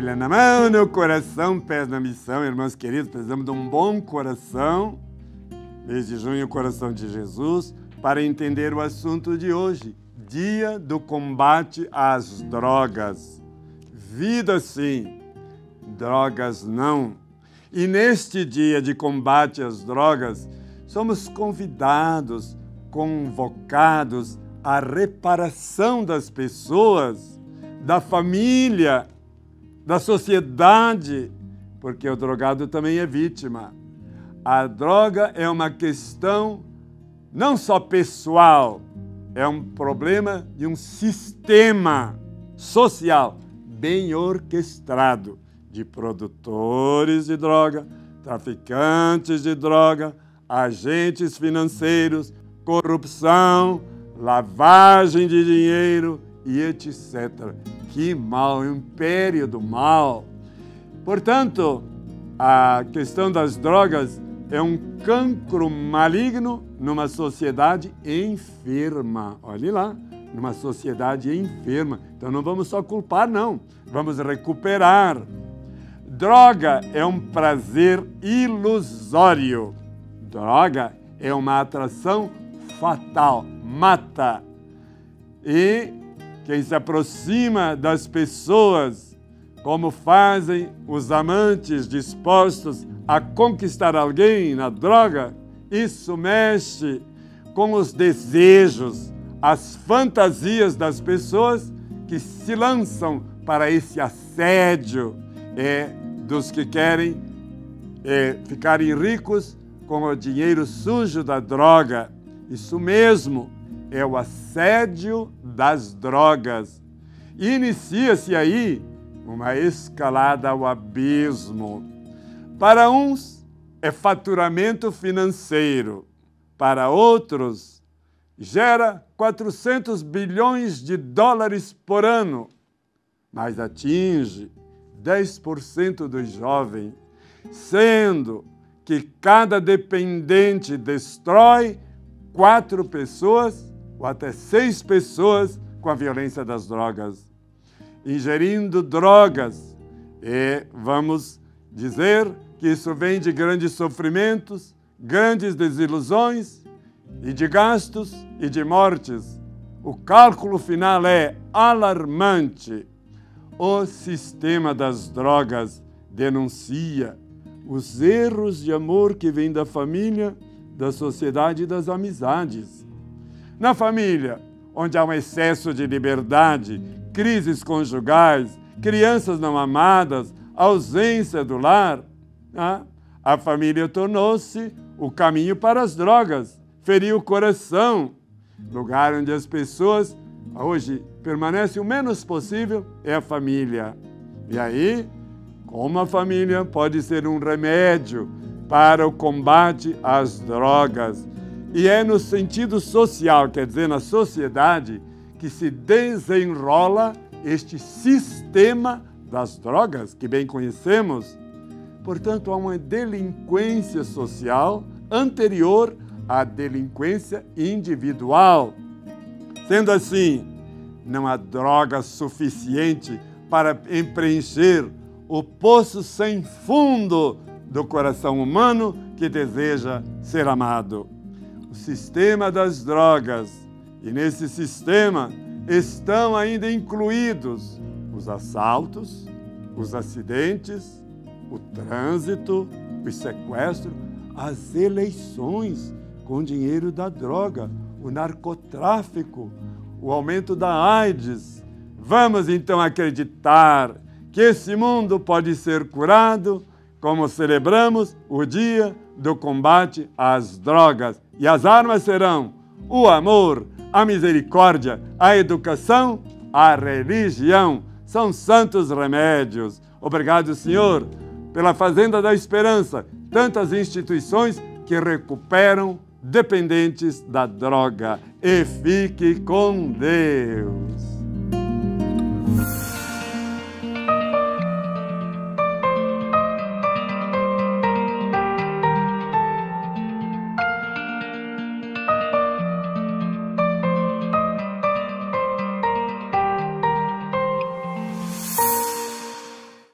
Bíblia na mão, no coração, pés na missão. Irmãos queridos, precisamos de um bom coração, mês de junho, o coração de Jesus, para entender o assunto de hoje, dia do combate às drogas. Vida sim, drogas não. E neste dia de combate às drogas, somos convidados, convocados à reparação das pessoas, da família, da sociedade, porque o drogado também é vítima. A droga é uma questão não só pessoal, é um problema de um sistema social bem orquestrado de produtores de droga, traficantes de droga, agentes financeiros, corrupção, lavagem de dinheiro e etc. Que mal, o império do mal. Portanto, a questão das drogas é um cancro maligno numa sociedade enferma. Olhe lá, numa sociedade enferma. Então não vamos só culpar, não. Vamos recuperar. Droga é um prazer ilusório. Droga é uma atração fatal, mata. E quem se aproxima das pessoas, como fazem os amantes dispostos a conquistar alguém na droga, isso mexe com os desejos, as fantasias das pessoas que se lançam para esse assédio dos que querem ficarem ricos com o dinheiro sujo da droga. Isso mesmo, é o assédio das drogas. E inicia-se aí uma escalada ao abismo. Para uns, é faturamento financeiro. Para outros, gera 400 bilhões de dólares por ano, mas atinge 10% dos jovens, sendo que cada dependente destrói 4 pessoas ou até 6 pessoas com a violência das drogas. Ingerindo drogas, vamos dizer que isso vem de grandes sofrimentos, grandes desilusões e de gastos e de mortes. O cálculo final é alarmante. O sistema das drogas denuncia os erros de amor que vêm da família, da sociedade e das amizades. Na família, onde há um excesso de liberdade, crises conjugais, crianças não amadas, ausência do lar, a família tornou-se o caminho para as drogas, feriu o coração. Lugar onde as pessoas hoje permanecem o menos possível é a família. E aí, como a família pode ser um remédio para o combate às drogas. E é no sentido social, quer dizer, na sociedade, que se desenrola este sistema das drogas, que bem conhecemos. Portanto, há uma delinquência social anterior à delinquência individual. Sendo assim, não há droga suficiente para preencher o poço sem fundo do coração humano que deseja ser amado. O sistema das drogas, e nesse sistema estão ainda incluídos os assaltos, os acidentes, o trânsito, os sequestros, as eleições com dinheiro da droga, o narcotráfico, o aumento da AIDS. Vamos então acreditar que esse mundo pode ser curado, como celebramos o dia do combate às drogas. E as armas serão o amor, a misericórdia, a educação, a religião. São santos remédios. Obrigado, Senhor, pela Fazenda da Esperança, tantas instituições que recuperam dependentes da droga. E fique com Deus.